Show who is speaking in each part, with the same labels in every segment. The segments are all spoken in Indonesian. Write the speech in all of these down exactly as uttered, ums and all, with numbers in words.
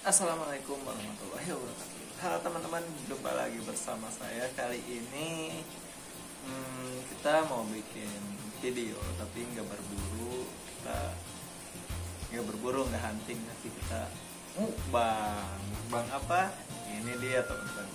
Speaker 1: Assalamualaikum warahmatullahi wabarakatuh. Halo teman-teman, jumpa lagi bersama saya. Kali ini hmm, kita mau bikin video, tapi nggak berburu. Kita nggak berburu, nggak hunting, tapi kita mukbang. Mukbang apa? Ini dia teman-teman.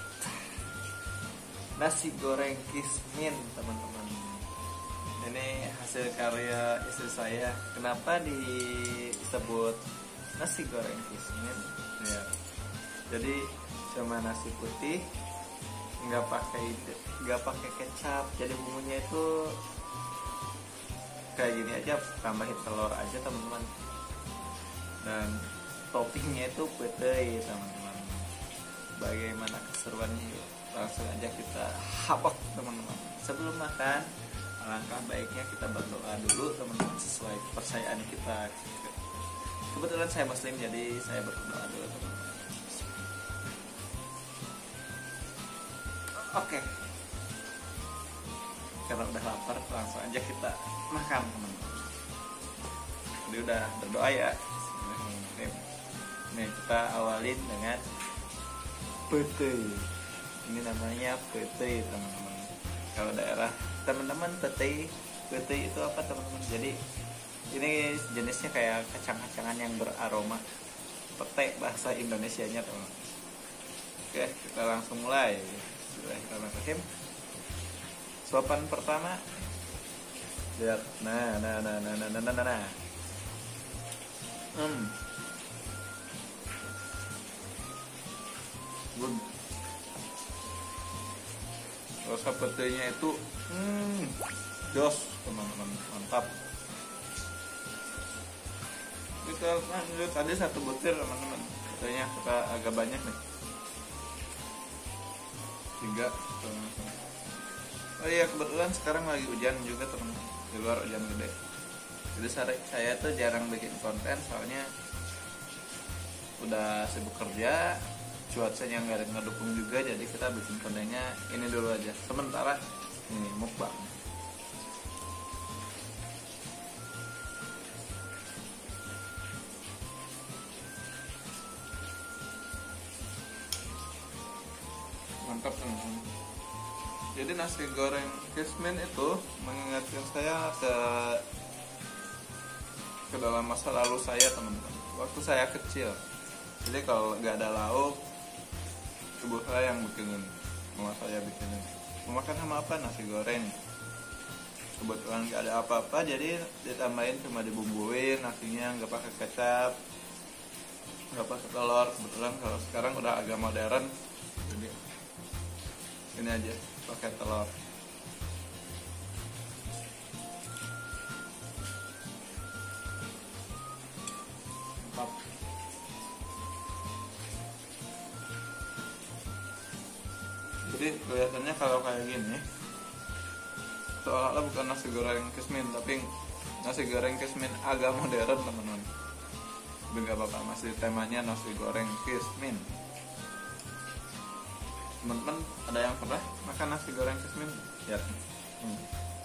Speaker 1: Nasi goreng kismin teman-teman. Ini hasil karya istri saya. Kenapa disebut nasi goreng kismin? Ya, jadi cuma nasi putih, nggak pakai nggak pakai kecap. Jadi bumbunya itu kayak gini aja, tambahin telur aja teman-teman. Dan toppingnya itu putih teman-teman. Bagaimana keseruannya? Yuk, langsung aja kita hapok teman-teman. Sebelum makan, alangkah baiknya kita berdoa dulu teman-teman, sesuai kepercayaan kita. Kebetulan saya muslim, jadi saya berdoa dulu teman-teman. Oke, karena udah lapar, langsung aja kita makan teman-teman. Jadi udah berdoa ya. Nih kita awalin dengan pete. Ini namanya pete teman-teman. Kalau daerah teman-teman pete, pete itu apa teman-teman? Jadi ini jenisnya kayak kacang-kacangan yang beraroma. Pete bahasa Indonesianya teman-teman. Oke, kita langsung mulai. Bismillahirrahmanirrahim. Suapan pertama. Lihat. Nah, nah, nah, nah, nah, nah, nah, nah. Hmm. Good. Rasa petenya itu hmm, jos teman-teman, mantap. Kita lanjut, tadi satu butir teman-teman. Petenya kita agak banyak nih. Tiga teman-teman. Oh iya, kebetulan sekarang lagi hujan juga teman-teman. Di luar hujan gede. Jadi saya tuh jarang bikin konten soalnya udah sibuk kerja, cuacanya nggak ngedukung juga, jadi kita bikin kontennya ini dulu aja sementara. Ini mukbang. Mantap teman-teman. Jadi nasi goreng kismin itu mengingatkan saya ke ke dalam masa lalu saya teman-teman. Waktu saya kecil. Jadi kalau nggak ada lauk, ibu saya yang bikinin, mama saya bikinin. Mau makan sama apa? Nasi goreng. Kebetulan nggak ada apa-apa, jadi ditambahin cuma dibumbuin, nasinya nggak pakai kecap, nggak pakai telur. Kebetulan kalau sekarang udah agak modern, jadi ini aja pakai telur. Mantap. Jadi kelihatannya kalau kayak gini seolah-olah bukan nasi goreng kismin, tapi nasi goreng kismin agak modern teman-teman. Tapi nggak apa-apa, masih temanya nasi goreng kismin. Teman-teman ada yang pernah makan nasi goreng kismin? Ya. Hmm.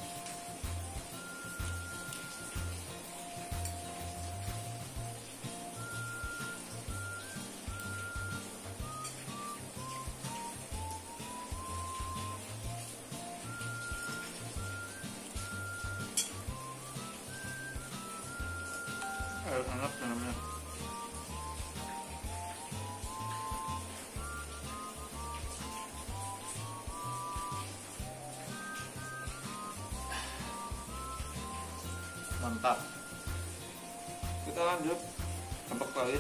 Speaker 1: Air hangat namanya. Mantap. Kita lanjut tempat lain.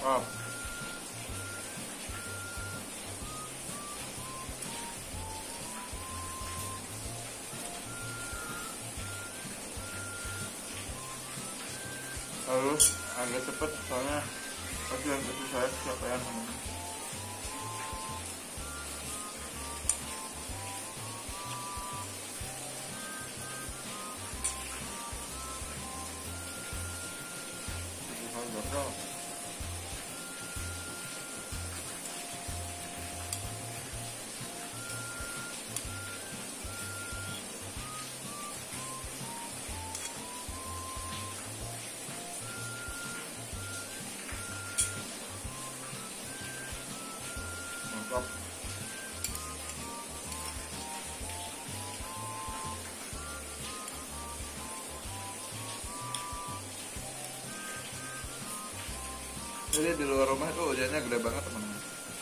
Speaker 1: mantap. Harus agak cepet soalnya kasihan itu saya kecapean. Mantap. Jadi di luar rumah tuh hujannya gede banget teman-teman.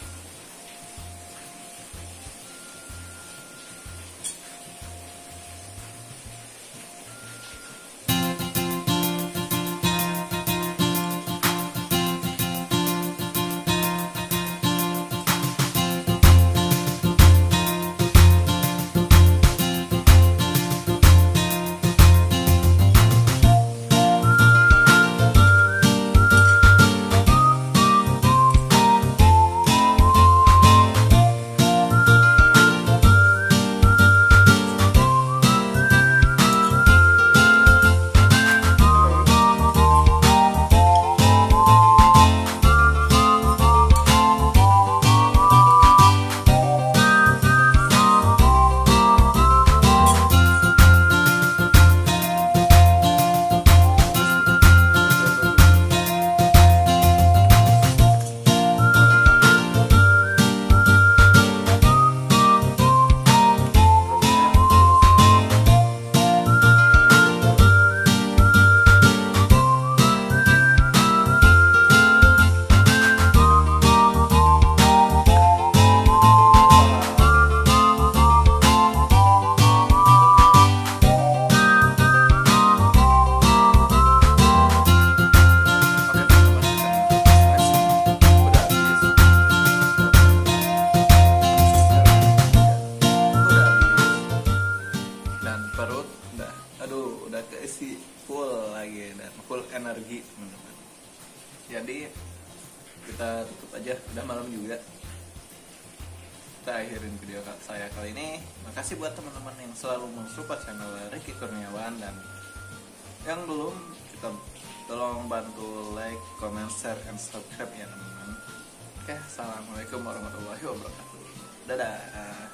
Speaker 1: Keisi full lagi dan full energi teman-teman. Jadi kita tutup aja, udah malam juga. Kita akhirin video saya kali ini. Makasih buat teman-teman yang selalu mensupport channel Ricky Kurniawan, dan yang belum, kita tolong bantu like, comment, share, and subscribe ya teman-teman. Oke, assalamualaikum warahmatullahi wabarakatuh. Dadah.